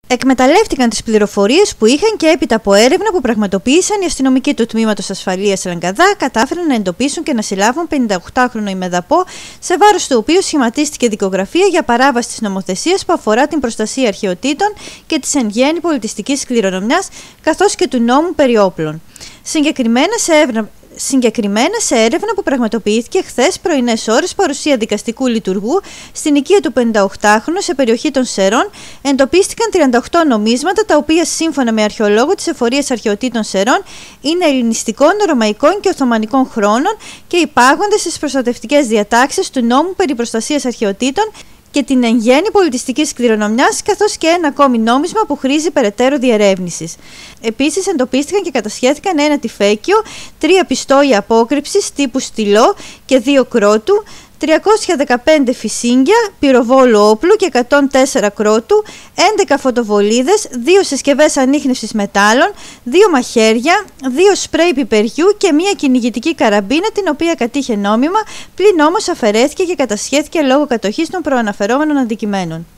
εκμεταλλεύτηκαν τις πληροφορίες που είχαν και έπειτα από έρευνα που πραγματοποίησαν οι αστυνομικοί του Τμήματος Ασφαλείας Λαγκαδά κατάφεραν να εντοπίσουν και να συλλάβουν 58χρονο ημεδαπό, σε βάρος του οποίου σχηματίστηκε δικογραφία για παράβαση της νομοθεσίας που αφορά την προστασία αρχαιοτήτων και της εν γέννη πολιτιστικής κληρονομιάς, καθώς και του νόμου περί όπλων. Συγκεκριμένα σε έρευνα που πραγματοποιήθηκε χθες πρωινές ώρες, παρουσία δικαστικού λειτουργού στην οικία του 58χρονου σε περιοχή των Σερών, εντοπίστηκαν 38 νομίσματα, τα οποία σύμφωνα με αρχαιολόγο της Εφορίας Αρχαιοτήτων Σερών είναι ελληνιστικών, ρωμαϊκών και οθωμανικών χρόνων και υπάγονται στις προστατευτικές διατάξεις του νόμου περί προστασίας αρχαιοτήτων και την εν γέννη πολιτιστικής κληρονομιάς, καθώς και ένα ακόμη νόμισμα που χρήζει περαιτέρω διερεύνησης. Επίσης, εντοπίστηκαν και κατασχέθηκαν ένα τυφέκιο, 3 πιστόλια απόκρυψης τύπου στυλό και 2 κρότου, 315 φυσίγγια πυροβόλου όπλου και 104 κρότου, 11 φωτοβολίδες, 2 συσκευές ανίχνευσης μετάλλων, 2 μαχαίρια, 2 σπρέι πιπεριού και μια κυνηγητική καραμπίνα, την οποία κατήχε νόμιμα, πλην όμως αφαιρέθηκε και κατασχέθηκε λόγω κατοχής των προαναφερόμενων αντικειμένων.